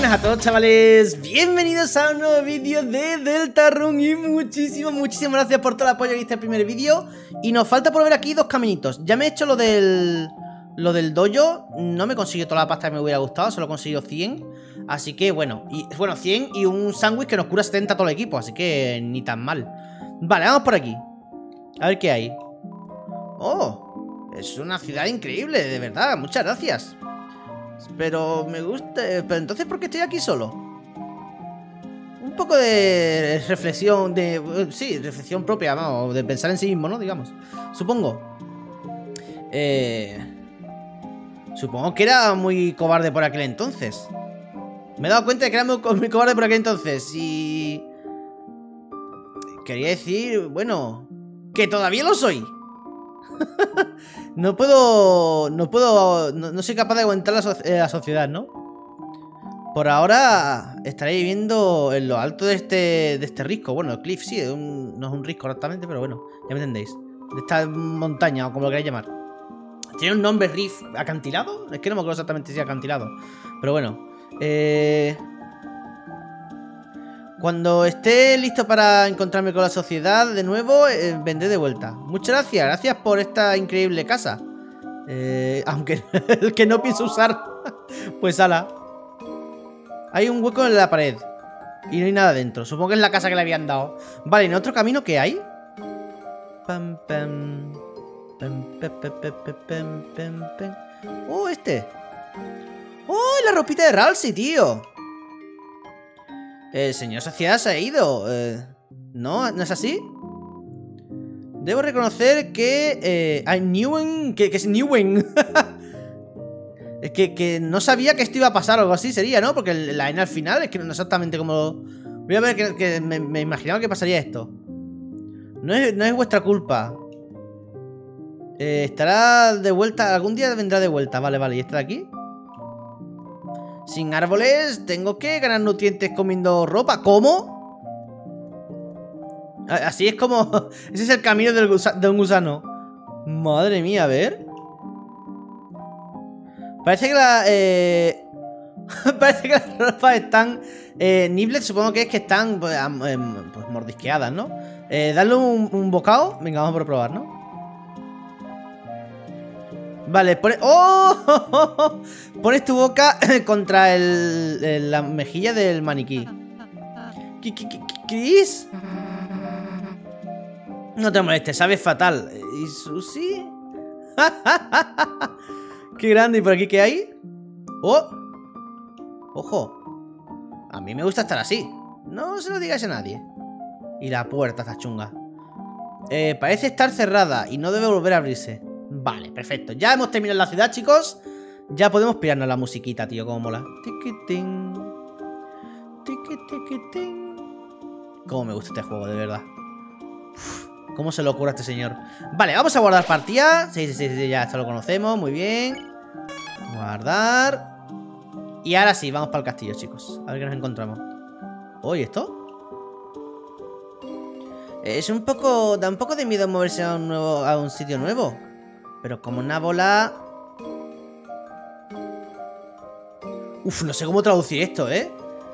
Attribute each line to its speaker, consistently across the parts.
Speaker 1: buenas a todos, chavales. Bienvenidos a un nuevo vídeo de Deltarune. Y muchísimas gracias por todo el apoyo en este primer vídeo. Y nos falta por ver aquí dos caminitos. Ya me he hecho lo del dojo. No me consiguió toda la pasta que me hubiera gustado. Solo he conseguido 100. Así que bueno, 100 y un sándwich que nos cura 70 a todo el equipo. Así que ni tan mal. Vale, vamos por aquí. A ver qué hay. Oh, es una ciudad increíble, de verdad. Muchas gracias. Pero me gusta... Pero entonces, ¿por qué estoy aquí solo? Un poco de reflexión, sí, reflexión propia, vamos, de pensar en sí mismo, ¿no? Digamos. Supongo. Supongo que era muy cobarde por aquel entonces. Me he dado cuenta de que era muy cobarde por aquel entonces. Y... quería decir, bueno, que todavía lo soy. No soy capaz de aguantar la sociedad, ¿no? Por ahora estaré viviendo en lo alto de este risco. Bueno, el cliff, sí, no es un risco exactamente, pero bueno, ya me entendéis. De esta montaña, o como lo queráis llamar. ¿Tiene un nombre riff acantilado? Es que no me acuerdo exactamente si es acantilado. Pero bueno. Cuando esté listo para encontrarme con la sociedad de nuevo, vendré de vuelta. Muchas gracias por esta increíble casa. Aunque el que no pienso usar. Pues ala. Hay un hueco en la pared y no hay nada dentro. Supongo que es la casa que le habían dado. Vale, ¿en otro camino qué hay? Pam, pam. Pam, pam, pam, pam, pam, pam, pam. Oh, este. Oh, la ropita de Ralsei, tío. El señor Sociedad se ha ido. ¿No? ¿No es así? Debo reconocer que... Newen... Que es Newen. Es que no sabía que esto iba a pasar o algo así sería, ¿no? Porque la N al final es que no exactamente como... Voy a ver que me imaginaba que pasaría esto. No es vuestra culpa. Estará de vuelta... Algún día vendrá de vuelta. Vale. ¿Y esta de aquí? Sin árboles, tengo que ganar nutrientes comiendo ropa. ¿Cómo? Así es como... Ese es el camino de un gusano. Madre mía, a ver. Parece que parece que las ropas están... Niblet supongo que es que están pues, mordisqueadas, ¿no? Darle un bocado. Venga, vamos a probar, ¿no? Vale, ¡oh! Pones tu boca contra la mejilla del maniquí. ¿Chris? No te molestes, sabes fatal. ¿Y Susi? ¡Qué grande! ¿Y por aquí qué hay? ¡Oh! ¡Ojo! A mí me gusta estar así. No se lo digáis a nadie. Y la puerta está chunga. Parece estar cerrada y no debe volver a abrirse. Vale, perfecto. Ya hemos terminado la ciudad, chicos. Ya podemos pirarnos la musiquita, tío. Cómo mola. Tiquitín. Tiquitín. Cómo me gusta este juego, de verdad. Uf, cómo se lo ocurre a este señor. Vale, vamos a guardar partida. Sí, ya esto lo conocemos. Muy bien. Guardar. Y ahora sí, vamos para el castillo, chicos. A ver qué nos encontramos. ¿Oye, esto? Es un poco... Da un poco de miedo moverse a un sitio nuevo. Pero como una bola... Uf, no sé cómo traducir esto, ¿eh?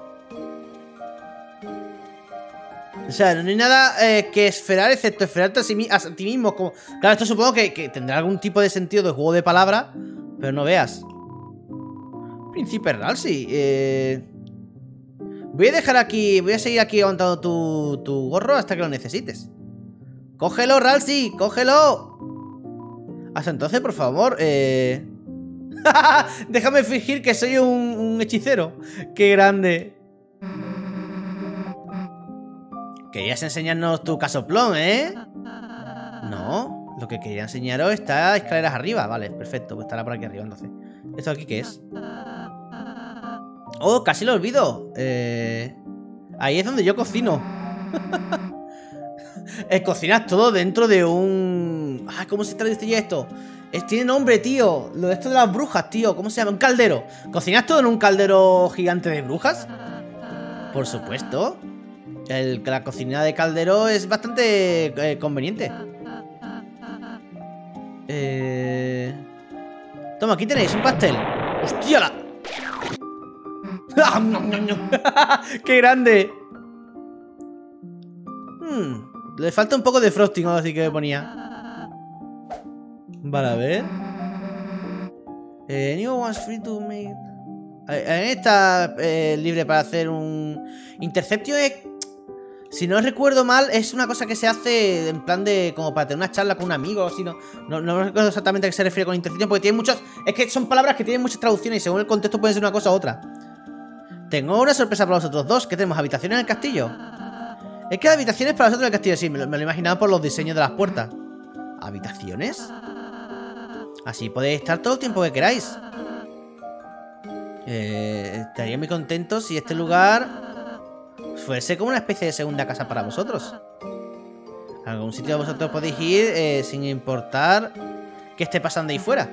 Speaker 1: O sea, no hay nada que esferar excepto esferarte a ti mismo. Como... Claro, esto supongo que tendrá algún tipo de sentido de juego de palabras. Pero no veas. Príncipe Ralsei. Voy a dejar aquí... Voy a seguir aquí aguantando tu gorro hasta que lo necesites. ¡Cógelo, Ralsei! ¡Cógelo! Hasta entonces, por favor, déjame fingir que soy un hechicero. ¡Qué grande! Querías enseñarnos tu casoplón, ¿eh? No, lo que quería enseñaros está escaleras arriba. Vale, perfecto, pues estará por aquí arriba entonces. ¿Esto aquí qué es? Oh, casi lo olvido. Ahí es donde yo cocino. Cocinas todo dentro de un... Ah, ¿cómo se traduce esto? Tiene nombre, tío. Lo de esto de las brujas, tío. ¿Cómo se llama? Un caldero. ¿Cocinas todo en un caldero gigante de brujas? Por supuesto. La cocina de caldero es bastante conveniente. Toma, aquí tenéis un pastel. ¡Hostia! ¡Qué grande! Le falta un poco de frosting, así que me ponía. Vale, a ver. Anyone wants free to make... Está libre para hacer un... Interceptio es... Si no recuerdo mal, es una cosa que se hace en plan de... Como para tener una charla con un amigo o así, no recuerdo exactamente a qué se refiere con interceptio, porque tiene muchos... Es que son palabras que tienen muchas traducciones y según el contexto pueden ser una cosa u otra. Tengo una sorpresa para vosotros dos. ¿Qué tenemos? ¿Habitaciones en el castillo? Es que hay habitaciones para nosotros en el castillo. Sí, me lo imaginaba por los diseños de las puertas. ¿Habitaciones? Así podéis estar todo el tiempo que queráis. Estaría muy contento si este lugar fuese como una especie de segunda casa para vosotros. A algún sitio vosotros podéis ir sin importar qué esté pasando ahí fuera.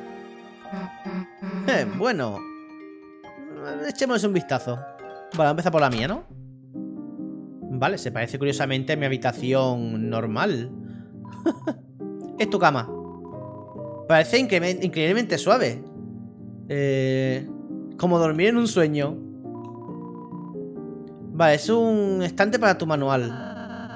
Speaker 1: Bueno, echémonos un vistazo. Vale, empezar por la mía, ¿no? Vale, se parece curiosamente a mi habitación normal. Es tu cama. Parece increíblemente suave. Como dormir en un sueño. Vale, es un estante para tu manual.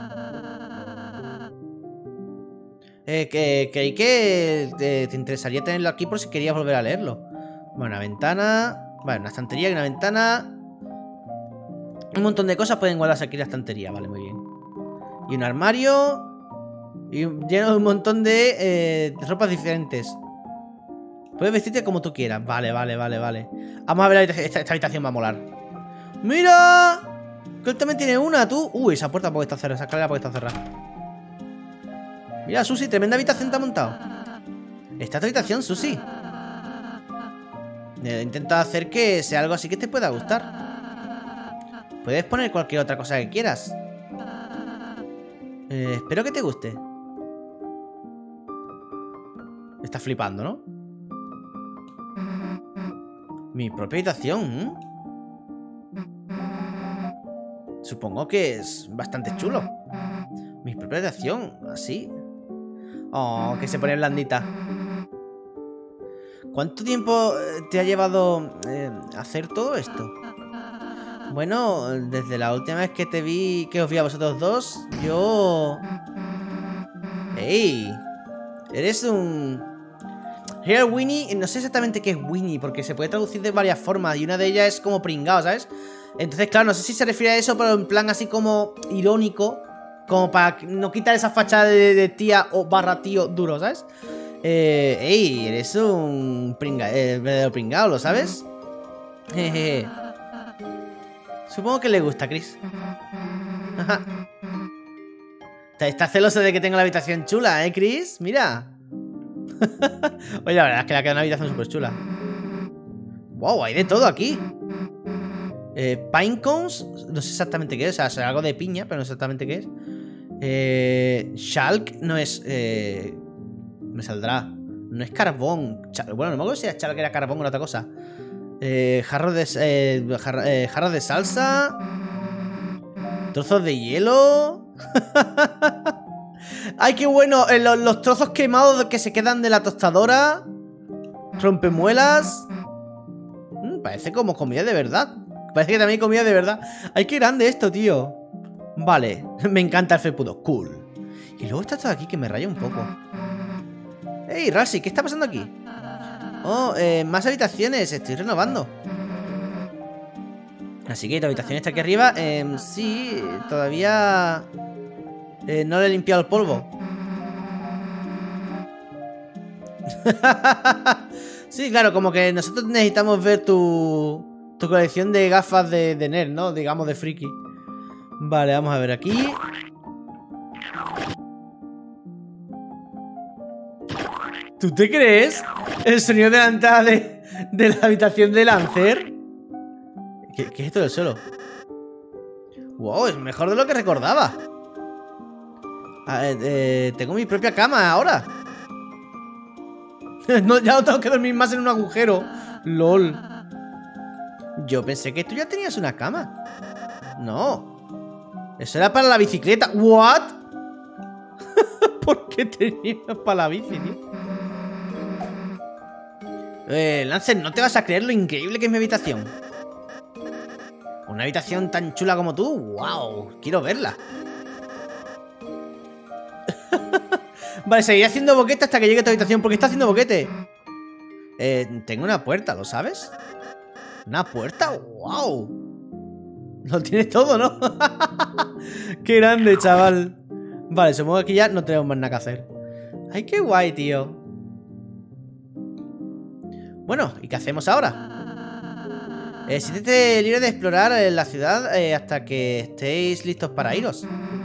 Speaker 1: Creí que te interesaría tenerlo aquí por si querías volver a leerlo. Bueno, una ventana. Vale, una estantería y una ventana. Un montón de cosas pueden guardarse aquí en la estantería. Vale, muy bien. Y un armario. Y lleno de un montón de ropas diferentes. Puedes vestirte como tú quieras. Vale. Vamos a ver esta habitación va a molar. ¡Mira! Que él también tiene una, tú. Uy, esa puerta puede estar cerrada. Esa escalera puede estar cerrada. Mira, Susi, tremenda habitación te ha montado. Esta es tu habitación, Susi. Intenta hacer que sea algo así que te pueda gustar. Puedes poner cualquier otra cosa que quieras. Espero que te guste. Estás flipando, ¿no? Mi propia habitación. Supongo que es bastante chulo. Mi propia habitación, así. Oh, que se pone blandita. ¿Cuánto tiempo te ha llevado hacer todo esto? Bueno, desde la última vez que te vi, que os vi a vosotros dos, yo... ¡Ey! Eres un... Here Winnie, no sé exactamente qué es Winnie, porque se puede traducir de varias formas y una de ellas es como pringao, ¿sabes? Entonces, claro, no sé si se refiere a eso, pero en plan así como irónico, como para no quitar esa fachada de tía o barra tío duro, ¿sabes? Ey, eres un verdadero pringao, ¿lo sabes? Jejeje. Supongo que le gusta, Chris. Ajá. Está celoso de que tenga la habitación chula, ¿eh, Chris? Mira. Oye, la verdad es que le ha quedado una habitación súper chula. Wow, hay de todo aquí. Pinecones, no sé exactamente qué es. O sea, es algo de piña, pero no sé exactamente qué es. Chalk no es... me saldrá. No es carbón. Bueno, no me acuerdo si era chalk, era carbón o otra cosa. Jarros de salsa. Trozos de hielo. Ay, qué bueno. Los trozos quemados que se quedan de la tostadora. Rompemuelas. Parece como comida de verdad. Parece que también hay comida de verdad. Ay, qué grande esto, tío. Vale, me encanta el felpudo. Cool. Y luego está esto de aquí que me raya un poco. Hey, Ralsei, ¿qué está pasando aquí? Oh, más habitaciones. Estoy renovando. Así que tu habitación está aquí arriba. Sí, todavía no le he limpiado el polvo. Sí, claro, como que nosotros necesitamos ver tu colección de gafas de nerd, ¿no? Digamos, de friki. Vale, vamos a ver aquí. ¿Tú te crees? El sonido de la entrada de la habitación de Lancer. ¿Qué es esto del suelo? Wow, es mejor de lo que recordaba. Tengo mi propia cama ahora. No, ya no tengo que dormir más en un agujero. LOL. Yo pensé que tú ya tenías una cama. No. Eso era para la bicicleta. ¿What? ¿Por qué tenías para la bici, tío? Lancer, no te vas a creer lo increíble que es mi habitación. Una habitación tan chula como tú. ¡Wow! Quiero verla. Vale, seguiré haciendo boquete hasta que llegue a tu habitación. ¿Por qué está haciendo boquete? Tengo una puerta, ¿lo sabes? ¿Una puerta? ¡Wow! Lo tienes todo, ¿no? ¡Qué grande, chaval! Vale, supongo que aquí ya no tenemos más nada que hacer. ¡Ay, qué guay, tío! Bueno, ¿y qué hacemos ahora? Siéntete libre de explorar la ciudad hasta que estéis listos para iros.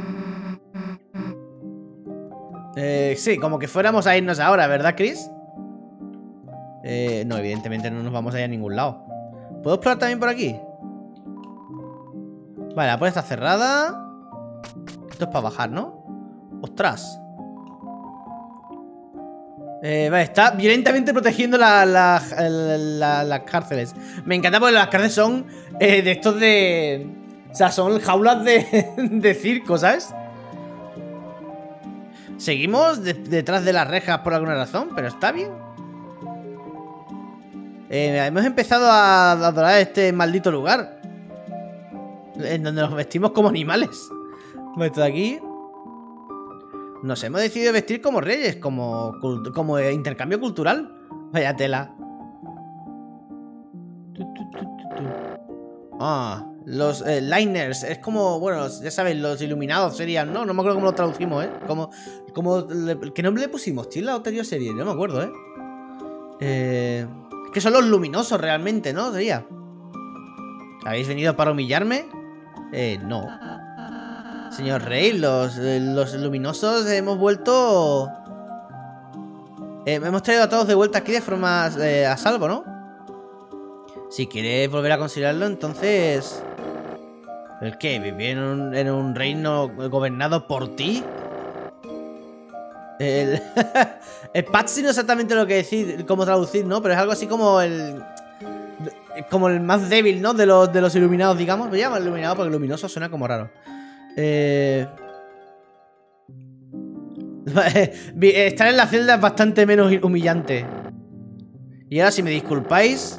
Speaker 1: Sí, como que fuéramos a irnos ahora, ¿verdad, Chris? No, evidentemente no nos vamos a ir a ningún lado. ¿Puedo explorar también por aquí? Vale, la puerta está cerrada. Esto es para bajar, ¿no? ¡Ostras! Vale, está violentamente protegiendo las cárceles. Me encanta porque las cárceles son de estos de... O sea, son jaulas de circo, ¿sabes? Seguimos detrás de las rejas por alguna razón, pero está bien. Hemos empezado a adorar este maldito lugar, en donde nos vestimos como animales. Esto de aquí. Nos hemos decidido vestir como reyes, como intercambio cultural. Vaya tela. Ah, los liners. Es como, bueno, ya sabes, los iluminados serían, ¿no? No me acuerdo cómo lo traducimos, ¿eh? ¿Qué nombre le pusimos, tío, en la anterior serie? No me acuerdo, ¿eh? Que son los luminosos realmente, ¿no? Sería. ¿Habéis venido para humillarme? No. Señor Rey, los luminosos hemos vuelto... hemos traído a todos de vuelta aquí de forma a salvo, ¿no? Si quieres volver a considerarlo, entonces... ¿El qué? ¿Vivir en un reino gobernado por ti? El Patsy no es exactamente lo que decir, cómo traducir, ¿no? Pero es algo así como el más débil, ¿no? De los iluminados, digamos. Me llamo iluminado porque luminoso suena como raro. Estar en la celda es bastante menos humillante. Y ahora, si me disculpáis,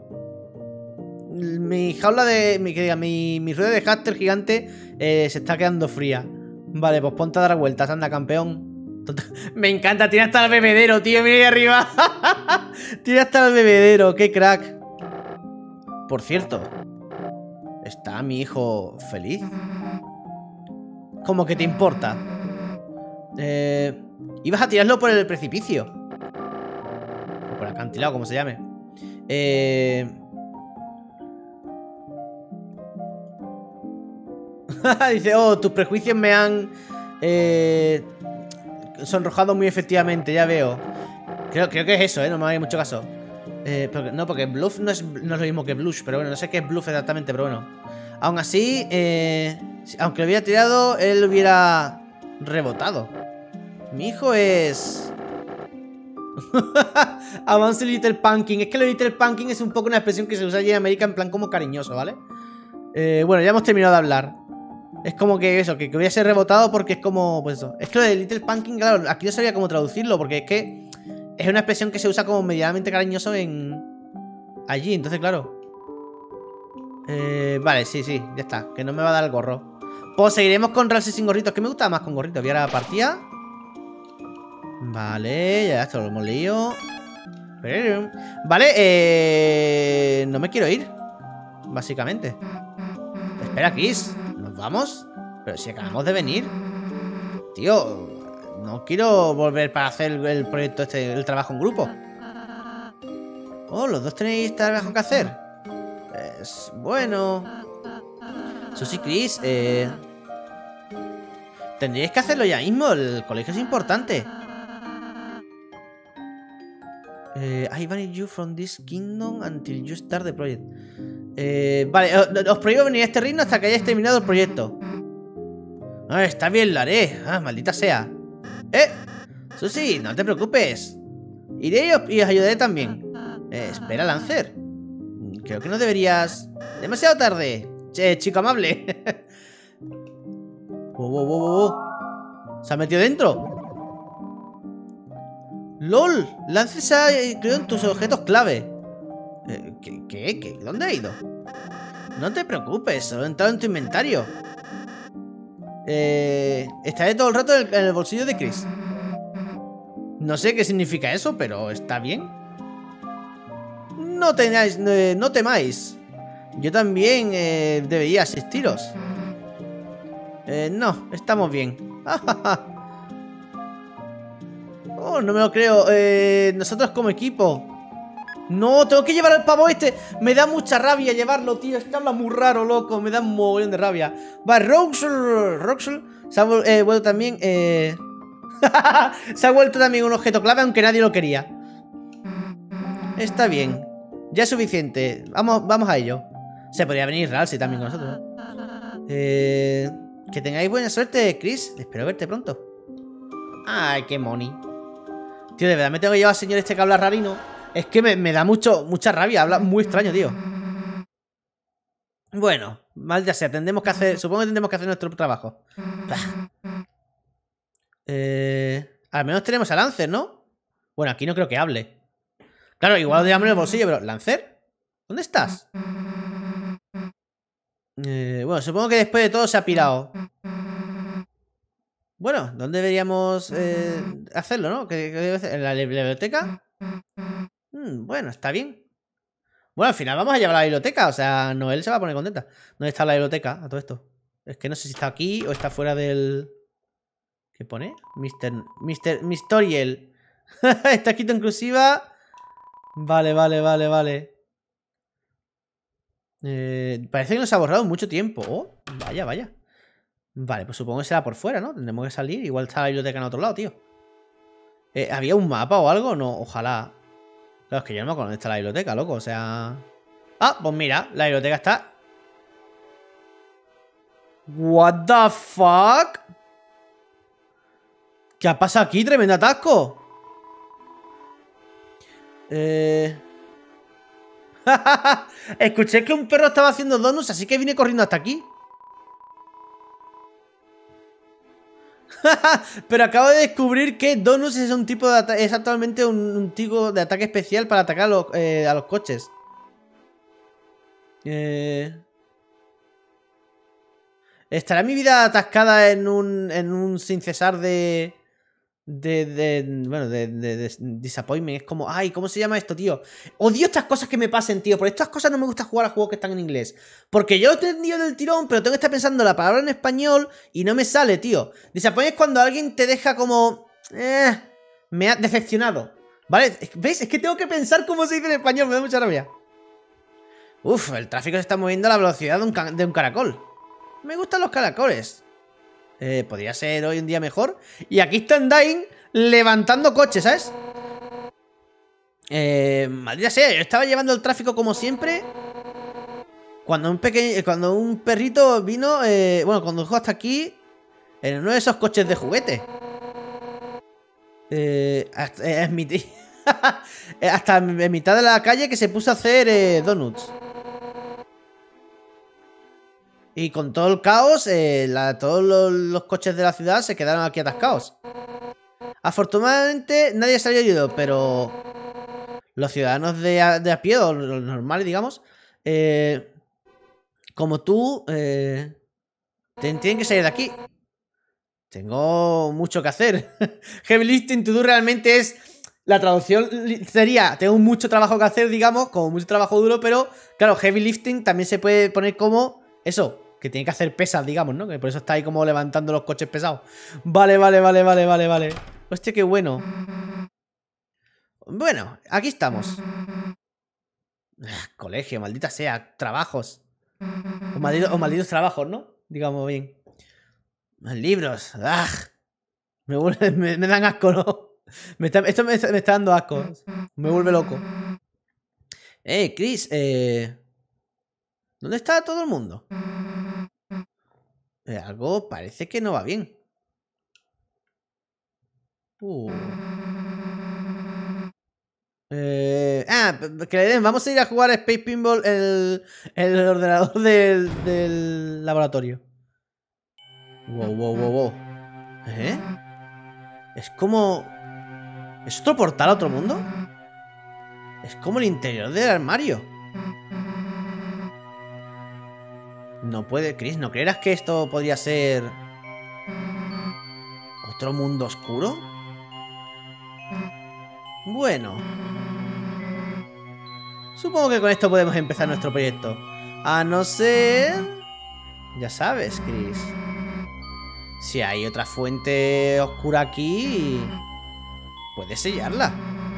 Speaker 1: mi jaula de... Mi rueda de hámster gigante se está quedando fría. Vale, pues ponte a dar vueltas, anda, campeón. Me encanta, tiene hasta el bebedero, tío, mira ahí arriba. Tiene hasta el bebedero, qué crack. Por cierto, ¿está mi hijo feliz? ¿Cómo que te importa? Ibas a tirarlo por el precipicio. O por el acantilado, como se llame. Dice, oh, tus prejuicios me han sonrojado muy efectivamente, ya veo. Creo que es eso, no me hagáis mucho caso. No, porque bluff no es lo mismo que blush, pero bueno, no sé qué es bluff exactamente, pero bueno. Aún así, aunque lo hubiera tirado, él hubiera rebotado. Mi hijo es... Avance Little Pumpkin. Es que lo Little Pumpkin es un poco una expresión que se usa allí en América en plan como cariñoso, ¿vale? Bueno, ya hemos terminado de hablar. Es como que eso, que hubiese rebotado porque es como, pues eso. Es que lo de Little Pumpkin, claro, aquí no sabía cómo traducirlo, porque es que es una expresión que se usa como medianamente cariñoso allí, entonces claro. Vale, sí, ya está, que no me va a dar el gorro. Pues seguiremos con Ralsei sin gorritos, que me gusta más con gorritos. Voy a la partida. Vale, ya esto lo hemos leído. Vale, no me quiero ir, básicamente. Espera, Chris, ¿nos vamos? Pero si acabamos de venir. Tío, no quiero volver para hacer el proyecto este, el trabajo en grupo. Oh, los dos tenéis trabajo que hacer. Pues bueno. Susi, Chris, tendríais que hacerlo ya mismo. El colegio es importante. I banish you from this kingdom until you start the project. Vale, os prohíbo venir a este reino hasta que hayáis terminado el proyecto. Está bien, lo haré. Maldita sea. Susi, no te preocupes. Iré y os ayudaré también. Espera, Lancer. Creo que no deberías... Demasiado tarde. Chico amable. Wow. ¿Se ha metido dentro? ¡Lol! Lancer se ha incluido en tus objetos clave. ¿Qué? ¿Dónde ha ido? No te preocupes, solo he entrado en tu inventario. Estaré todo el rato en el bolsillo de Chris. No sé qué significa eso, pero está bien. No temáis. Yo también debería asistiros. No, estamos bien. Oh, no me lo creo. Nosotros como equipo. No, tengo que llevar al pavo este. Me da mucha rabia llevarlo, tío. Es que habla muy raro, loco. Me da un mogollón de rabia. Va, Roxul se ha vuelto también. Se ha vuelto también un objeto clave, aunque nadie lo quería. Está bien. Ya es suficiente. Vamos a ello. Se podría venir Ralsei también con nosotros. Que tengáis buena suerte, Chris. Espero verte pronto. Ay, qué money. Tío, de verdad me tengo que llevar al señor este que habla rarino. Es que me da mucha rabia. Habla muy extraño, tío. Bueno, mal ya sea. Supongo que tendremos que hacer nuestro trabajo. Al menos tenemos a Lancer, ¿no? Bueno, aquí no creo que hable. Claro, igual lo llevamos en el bolsillo, pero... ¿Lancer? ¿Dónde estás? Bueno, supongo que después de todo se ha pirado. Bueno, ¿dónde deberíamos hacerlo, no? ¿Qué debe hacer? ¿En la biblioteca? Bueno, está bien. Bueno, al final vamos a llevar a la biblioteca. O sea, Noel se va a poner contenta. ¿Dónde está la biblioteca a todo esto? Es que no sé si está aquí o está fuera del... ¿Qué pone? Mistoriel. Está escrito inclusiva. Vale. Parece que nos ha borrado mucho tiempo. Oh, vaya. Vale, pues supongo que será por fuera, ¿no? Tendremos que salir. Igual está la biblioteca en otro lado, tío. ¿Había un mapa o algo? No, ojalá. Claro, es que yo no me acuerdo dónde está la biblioteca, loco. O sea... Ah, pues mira, la biblioteca está... What the fuck? ¿Qué ha pasado aquí? Tremendo atasco. Escuché que un perro estaba haciendo donuts, así que vine corriendo hasta aquí. Pero acabo de descubrir que donuts es un tipo de es actualmente un tipo de ataque especial para atacar a los coches. ¿Estará mi vida atascada en un sin cesar de disappointment? Es como, ay, ¿cómo se llama esto, tío? Odio estas cosas que me pasen, tío. Por estas cosas no me gusta jugar a juegos que están en inglés. Porque yo lo he entendido del tirón, pero tengo que estar pensando la palabra en español y no me sale, tío. Disappointment es cuando alguien te deja como... me ha decepcionado. ¿Vale? ¿Ves? Es que tengo que pensar cómo se dice en español. Me da mucha rabia. Uf, el tráfico se está moviendo a la velocidad de un caracol. Me gustan los caracoles. Podría ser hoy un día mejor. Y aquí está Undyne levantando coches, ¿sabes? Maldita sea, yo estaba llevando el tráfico como siempre. Cuando un perrito vino, bueno, condujo hasta aquí en uno de esos coches de juguete. Hasta en mitad de la calle que se puso a hacer donuts. Y con todo el caos, todos los coches de la ciudad se quedaron aquí atascados. Afortunadamente nadie salió herido, pero los ciudadanos de a pie, o los normales, digamos, como tú, tienen que salir de aquí. Tengo mucho que hacer. Heavy lifting to do realmente es... La traducción sería, tengo mucho trabajo que hacer, digamos, como mucho trabajo duro, pero claro, heavy lifting también se puede poner como eso, que tiene que hacer pesas, digamos, ¿no? Que por eso está ahí como levantando los coches pesados. Vale. Hostia, qué bueno. Bueno, aquí estamos. Colegio, maldita sea, trabajos. O malditos trabajos, ¿no? Digamos bien. Libros. Me dan asco, ¿no? Esto me está dando asco. Me vuelve loco. Chris, ¿dónde está todo el mundo? Algo parece que no va bien. Que le den. Vamos a ir a jugar a Space Pinball el ordenador del laboratorio. Wow. Es como... ¿Es otro portal a otro mundo? Es como el interior del armario. No puede, Chris, ¿no creerás que esto podría ser otro mundo oscuro? Bueno, supongo que con esto podemos empezar nuestro proyecto. A no ser... Ya sabes, Chris. Si hay otra fuente oscura aquí, puedes sellarla.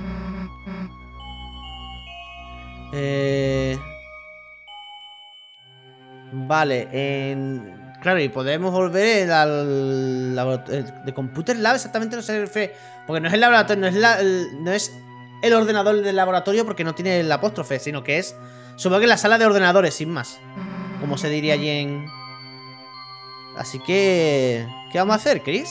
Speaker 1: Vale, claro, y podemos volver al laboratorio de Computer Lab. Exactamente no se refiere, porque no es el laboratorio, no es el ordenador del laboratorio, porque no tiene el apóstrofe, sino que es, supongo que la sala de ordenadores, sin más, como se diría allí en... Así que... ¿Qué vamos a hacer, Chris?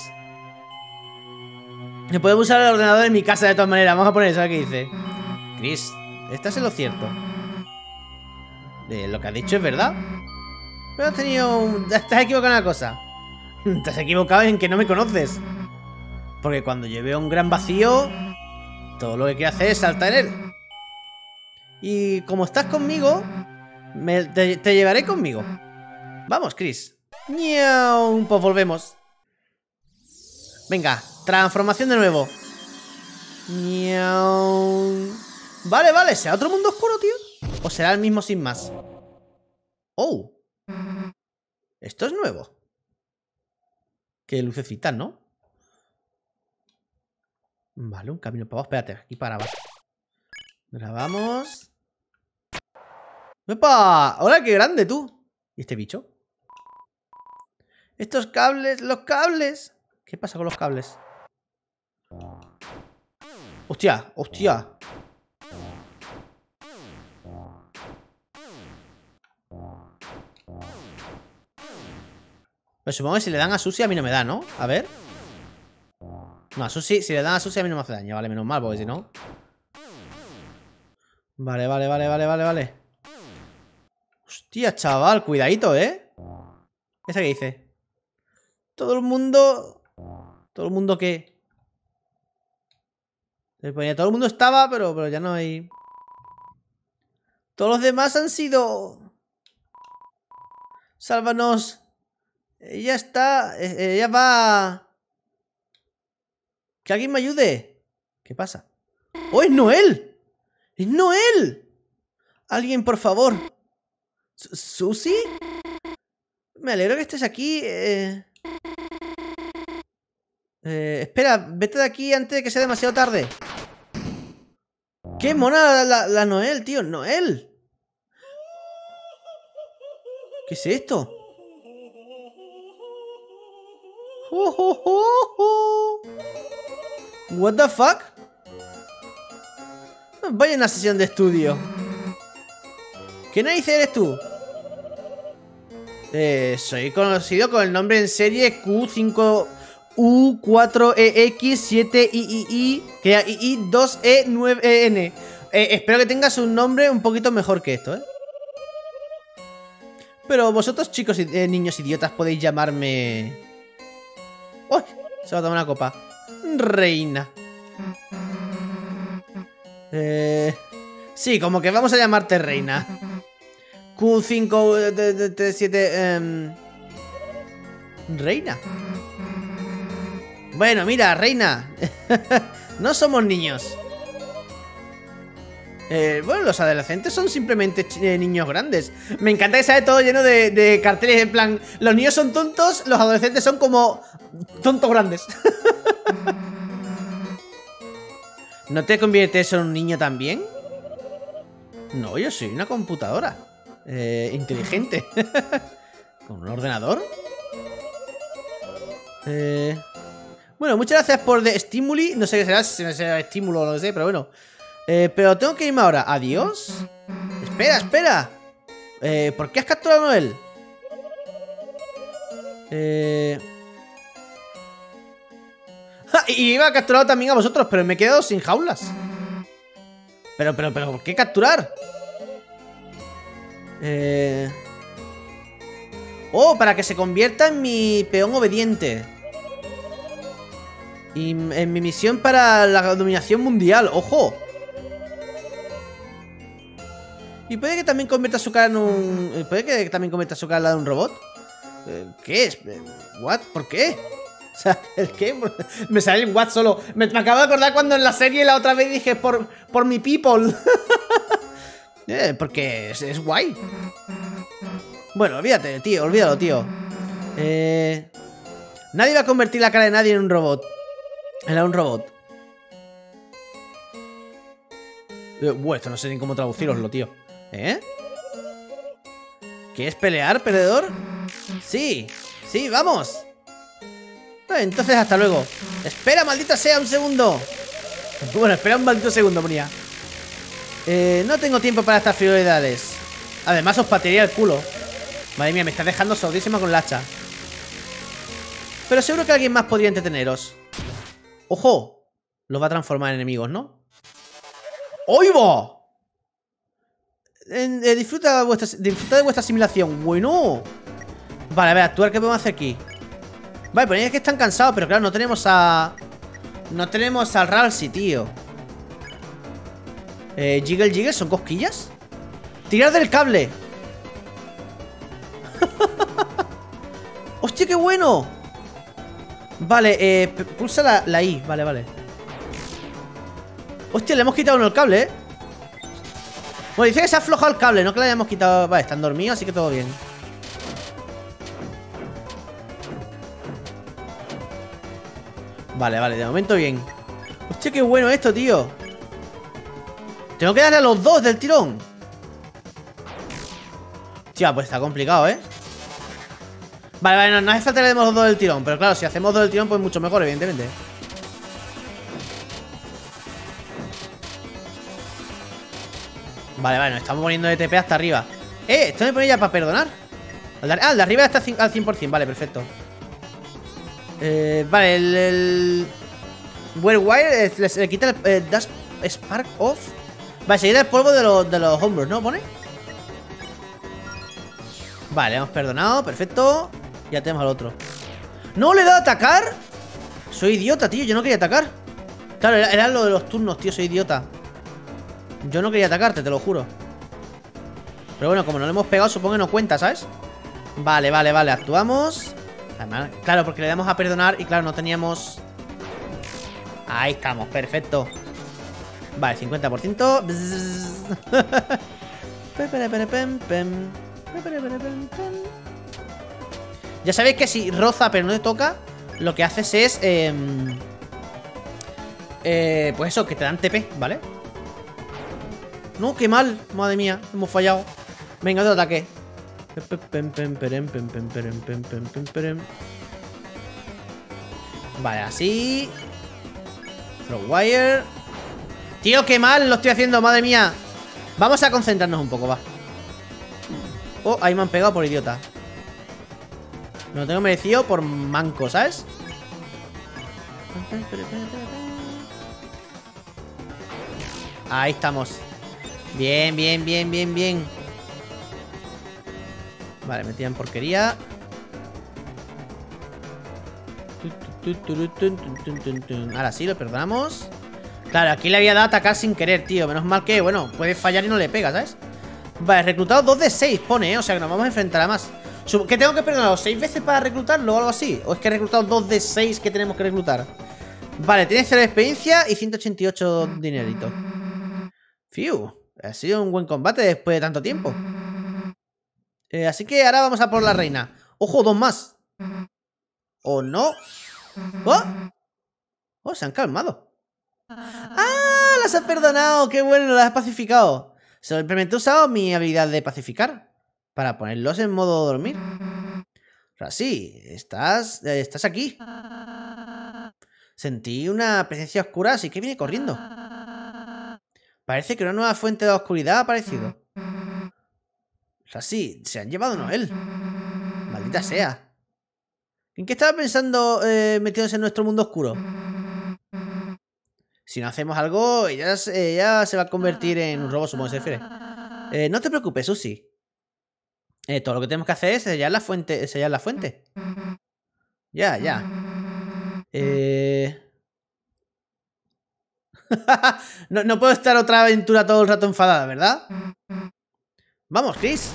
Speaker 1: Podemos usar el ordenador en mi casa de todas maneras. Vamos a poner eso, a ver qué dice. Chris, ¿estás en lo cierto? Lo que has dicho es verdad. Pero has tenido Estás equivocado en una cosa. Te has equivocado en que no me conoces. Porque cuando yo veo un gran vacío, todo lo que quiero hacer es saltar en él. Y como estás conmigo, te llevaré conmigo. Vamos, Chris. ¡Niau! Pues volvemos. Venga, transformación de nuevo. ¡Niau! Vale, vale, ¿será otro mundo oscuro, tío? ¿O será el mismo sin más? ¡Oh! Esto es nuevo. Qué lucecitas, ¿no? Vale, un camino para abajo. Espérate, aquí para abajo. Grabamos. ¡Epa! ¡Hola, qué grande tú! ¿Y este bicho? Estos cables, los cables. ¿Qué pasa con los cables? ¡Hostia! ¡Hostia! Pues supongo que si le dan a Susi a mí no me da, ¿no? A ver. No, a Susi, si le dan a Susi a mí no me hace daño. Vale, menos mal, porque si no... Vale, vale, vale, vale, vale, vale. Hostia, chaval, cuidadito, ¿eh? ¿Esa qué dice? Todo el mundo... ¿Todo el mundo qué? Se ponía, todo el mundo estaba, pero ya no hay... Todos los demás han sido... Sálvanos. Ella está... Ella va... Que alguien me ayude. ¿Qué pasa? ¡Oh, es Noel! ¡Es Noel! Alguien, por favor. ¿Susi? Me alegro que estés aquí. Espera, vete de aquí antes de que sea demasiado tarde. ¡Qué mona la Noel, tío! ¡Noel! ¿Qué es esto? What the fuck? Vaya una sesión de estudio. ¿Qué narices eres tú? Soy conocido con el nombre en serie Q5U4EX7III II2E9EN. Espero que tengas un nombre un poquito mejor que esto, ¿eh? Pero vosotros, chicos y niños idiotas, podéis llamarme... ¡Uy! Se va a tomar una copa. Reina. Sí, como que vamos a llamarte Reina. Q537... Reina. Bueno, mira, Reina. No somos niños. Bueno, los adolescentes son simplemente niños grandes. Me encanta que sale todo lleno de carteles en plan... Los niños son tontos, los adolescentes son como... tontos grandes. ¿No te conviertes en un niño también? No, yo soy una computadora inteligente. ¿Con un ordenador? Bueno, muchas gracias por de Stimuli. No sé qué será, si será estímulo o lo que sé, pero bueno. Pero tengo que irme ahora. ¿Adiós? Espera, espera. ¿Por qué has capturado a Noel? Y iba a capturar también a vosotros, pero me he quedado sin jaulas. Pero, ¿por qué capturar? Oh, para que se convierta en mi peón obediente. Y en mi misión para la dominación mundial. ¡Ojo! Y puede que también convierta su cara en un... Puede que también convierta su cara en la de un robot. ¿Qué es? ¿What? ¿Por qué? O sea, ¿el qué? Me sale el what solo. Me acabo de acordar cuando en la serie la otra vez dije por mi people. Porque es guay. Bueno, olvídate, tío, olvídalo, tío. Nadie va a convertir la cara de nadie en un robot. En un robot. Esto no sé ni cómo traduciroslo, tío. ¿Quieres pelear, perdedor? Sí, sí, vamos. Entonces hasta luego. Espera, maldita sea, un segundo. Bueno, espera un maldito segundo, ponía. No tengo tiempo para estas frivolidades. Además os patearía el culo. Madre mía, me está dejando sordísima con el hacha. Pero seguro que alguien más podría entreteneros. ¡Ojo! Los va a transformar en enemigos, ¿no? ¡Oigo! Disfruta de vuestra asimilación. Bueno. Vale, a ver, actuar, ¿qué podemos hacer aquí? Vale, pues es que están cansados, pero claro, no tenemos a... No tenemos al Ralsei, tío. Jiggle Jiggle, ¿son cosquillas? ¡Tirar del cable! ¡Hostia, qué bueno! Vale, pulsa la I, vale. Hostia, le hemos quitado uno el cable, Bueno, dice que se ha aflojado el cable, no que le hayamos quitado. Vale, están dormidos, así que todo bien. Vale, de momento bien. Hostia, qué bueno esto, tío. Tengo que darle a los dos del tirón. Hostia, pues está complicado, Vale, no hace falta que le demos los dos del tirón. Pero claro, si hacemos dos del tirón, pues mucho mejor, evidentemente. Vale, nos estamos poniendo de TP hasta arriba. Esto me pone ya para perdonar. El de arriba está al 100%, vale, perfecto. Vale, el Weirwire le quita el Dash Spark Off. Vale, se quita el polvo de los hombros, ¿no? ¿Pone? Vale, hemos perdonado, perfecto. Ya tenemos al otro. ¿No le he dado a atacar? Soy idiota, tío, yo no quería atacar. Claro, era lo de los turnos, tío, soy idiota. Yo no quería atacarte, te lo juro. Pero bueno, como no le hemos pegado, supongo que no cuenta, ¿sabes? Vale, actuamos. Además, claro, porque le damos a perdonar y claro, no teníamos... Ahí estamos, perfecto. Vale, 50%. Ya sabéis que si roza pero no le toca, lo que haces es... pues eso, que te dan TP, ¿vale? No, qué mal, madre mía, hemos fallado. Venga, otro ataque. Vale, así. Throwwire. Tío, qué mal lo estoy haciendo, madre mía. Vamos a concentrarnos un poco, va. Oh, ahí me han pegado por idiota. Me lo tengo merecido por manco, ¿sabes? Ahí estamos. Bien. Vale, me tiran porquería. Ahora sí, lo perdonamos. Claro, aquí le había dado a atacar sin querer, tío. Menos mal que, bueno, puede fallar y no le pega, ¿sabes? Vale, reclutado 2 de 6, pone, O sea que nos vamos a enfrentar a más. ¿Qué tengo que perdonar? ¿6 veces para reclutarlo o algo así? ¿O es que he reclutado 2 de 6 que tenemos que reclutar? Vale, tiene 0 de experiencia y 188 dinerito. Fiu, ha sido un buen combate después de tanto tiempo. Así que ahora vamos a por la reina. ¡Ojo, 2 más! ¿O no? ¡Oh! ¡Oh, se han calmado! ¡Ah! ¡Las has perdonado! ¡Qué bueno! ¡Las has pacificado! Simplemente he usado mi habilidad de pacificar para ponerlos en modo dormir. O sea, sí, estás aquí. Sentí una presencia oscura, así que vine corriendo. Parece que una nueva fuente de oscuridad ha aparecido. O sea, sí, se han llevado a Noel. Maldita sea. ¿En qué estaba pensando metiéndose en nuestro mundo oscuro? Si no hacemos algo, ella se va a convertir en un robot, supongo que se refiere. No te preocupes, Susi. Todo lo que tenemos que hacer es sellar la fuente. Ya. No puedo estar otra aventura todo el rato enfadada, ¿verdad? Vamos, Chris.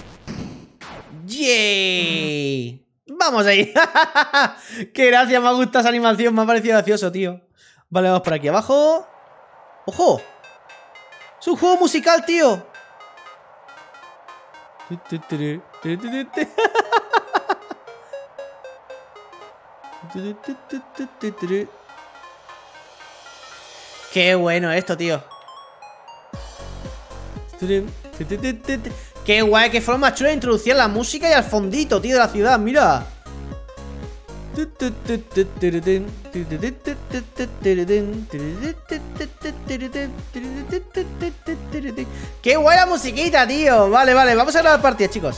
Speaker 1: ¡Yay! ¡Vamos ahí! ¡Qué gracia! Me ha gustado esa animación. Me ha parecido gracioso, tío. Vale, vamos por aquí abajo. ¡Ojo! ¡Es un juego musical, tío! ¡Qué bueno esto, tío! ¡Qué guay! ¡Qué forma chula de introducir la música y al fondito, tío, de la ciudad! ¡Mira! ¡Qué guay la musiquita, tío! Vale, vale, vamos a grabar partida, chicos.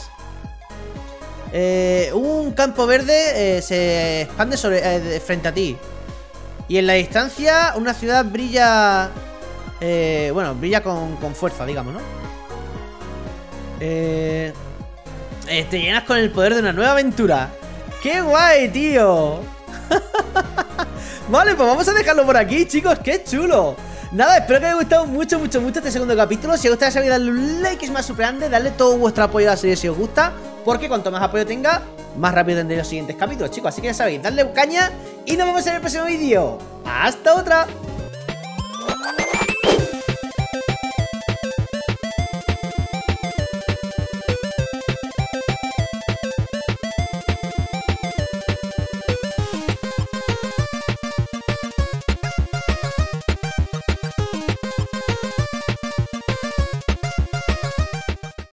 Speaker 1: Un campo verde se expande frente a ti. Y en la distancia una ciudad brilla... bueno, brilla con fuerza, digamos, ¿no? Te llenas con el poder de una nueva aventura. ¡Qué guay, tío! Vale, pues vamos a dejarlo por aquí, chicos. ¡Qué chulo! Nada, espero que os haya gustado mucho, mucho, mucho este segundo capítulo. Si os gusta la serie, dadle un like, es más super grande. Dadle todo vuestro apoyo a la serie si os gusta, porque cuanto más apoyo tenga, más rápido tendré los siguientes capítulos, chicos. Así que ya sabéis, dadle caña y nos vemos en el próximo vídeo. ¡Hasta otra!